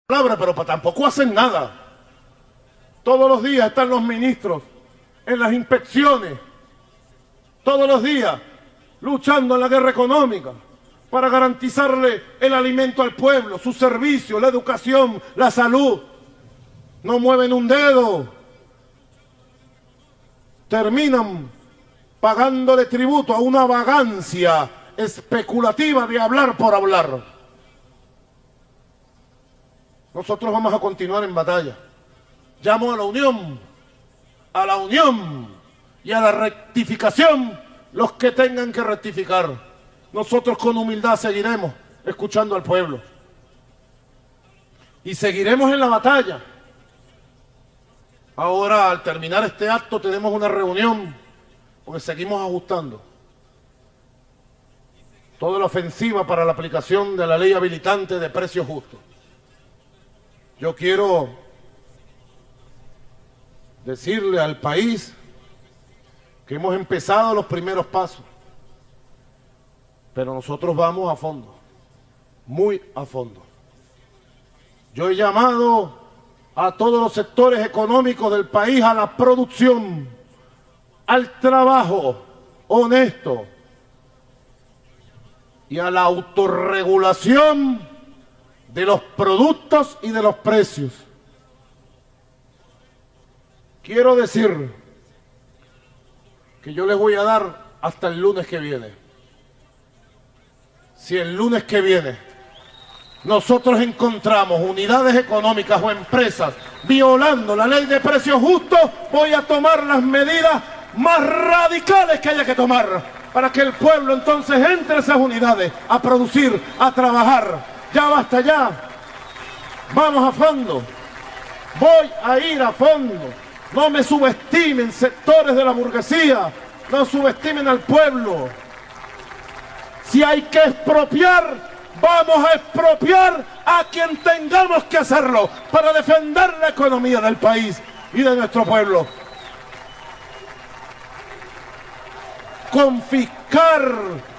palabra, pero tampoco hacen nada. Todos los días están los ministros en las inspecciones, todos los días luchando en la guerra económica para garantizarle el alimento al pueblo, su servicio, la educación, la salud. No mueven un dedo. Terminan pagándole tributo a una vagancia especulativa de hablar por hablar. Nosotros vamos a continuar en batalla. Llamo a la unión y a la rectificación, los que tengan que rectificar. Nosotros con humildad seguiremos escuchando al pueblo. Y seguiremos en la batalla. Ahora, al terminar este acto, tenemos una reunión, porque seguimos ajustando toda la ofensiva para la aplicación de la ley habilitante de precios justos. Yo quiero decirle al país que hemos empezado los primeros pasos, pero nosotros vamos a fondo, muy a fondo. Yo he llamado a todos los sectores económicos del país a la producción, al trabajo honesto y a la autorregulación de los productos y de los precios. Quiero decir que yo les voy a dar hasta el lunes que viene. Si el lunes que viene nosotros encontramos unidades económicas o empresas violando la ley de precios justos, voy a tomar las medidas más radicales que haya que tomar para que el pueblo entonces entre a esas unidades a producir, a trabajar. Ya basta ya. Vamos a fondo. Voy a ir a fondo. No me subestimen sectores de la burguesía. No subestimen al pueblo. Si hay que expropiar, vamos a expropiar a quien tengamos que hacerlo para defender la economía del país y de nuestro pueblo. Confiscar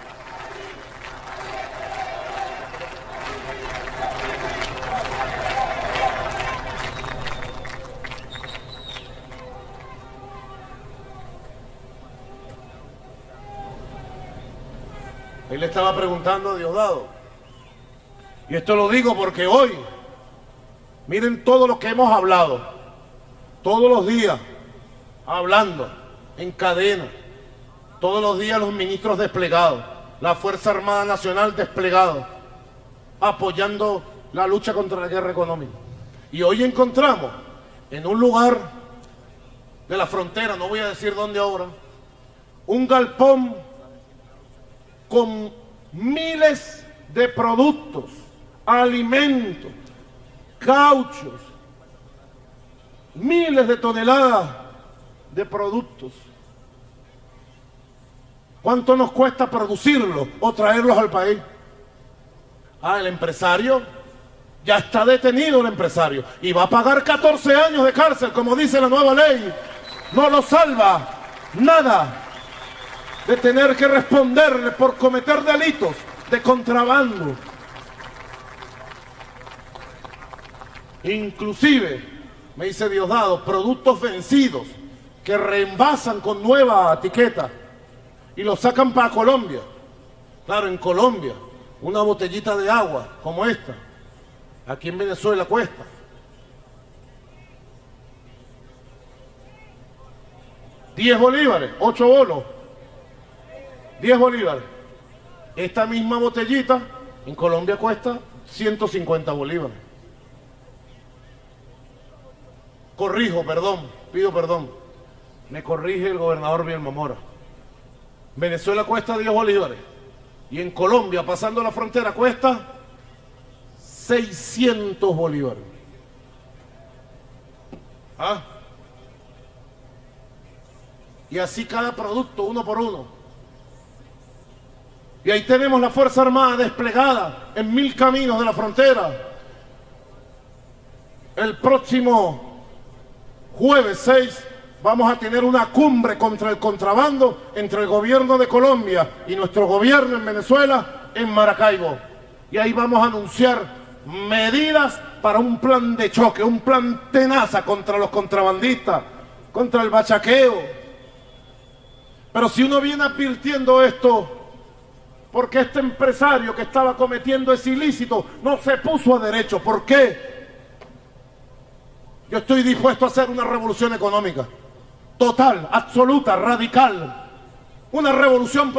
Él le estaba preguntando a Diosdado. Y esto lo digo porque hoy, miren todo lo que hemos hablado, todos los días, hablando, en cadena, todos los días los ministros desplegados, la Fuerza Armada Nacional desplegada, apoyando la lucha contra la guerra económica. Y hoy encontramos en un lugar de la frontera, no voy a decir dónde ahora, un galpón con miles de productos, alimentos, cauchos, miles de toneladas de productos. ¿Cuánto nos cuesta producirlos o traerlos al país? El empresario, ya está detenido el empresario y va a pagar 14 años de cárcel, como dice la nueva ley. No lo salva nada de tener que responderle por cometer delitos de contrabando. Inclusive, me dice Diosdado, productos vencidos que reenvasan con nueva etiqueta y los sacan para Colombia. Claro, en Colombia, una botellita de agua como esta, aquí en Venezuela cuesta $10, 8 bolos. 10 bolívares. Esta misma botellita en Colombia cuesta 150 bolívares. Corrijo, perdón, pido perdón. Me corrige el gobernador Vilma Mora. Venezuela cuesta 10 bolívares. Y en Colombia, pasando la frontera, cuesta 600 bolívares. Y así cada producto, uno por uno. Y ahí tenemos la Fuerza Armada desplegada en 1000 caminos de la frontera. El próximo jueves 6 vamos a tener una cumbre contra el contrabando entre el gobierno de Colombia y nuestro gobierno en Venezuela en Maracaibo. Y ahí vamos a anunciar medidas para un plan de choque, un plan tenaza contra los contrabandistas, contra el bachaqueo. Pero si uno viene advirtiendo esto, porque este empresario que estaba cometiendo ese ilícito no se puso a derecho, ¿por qué? Yo estoy dispuesto a hacer una revolución económica, total, absoluta, radical, una revolución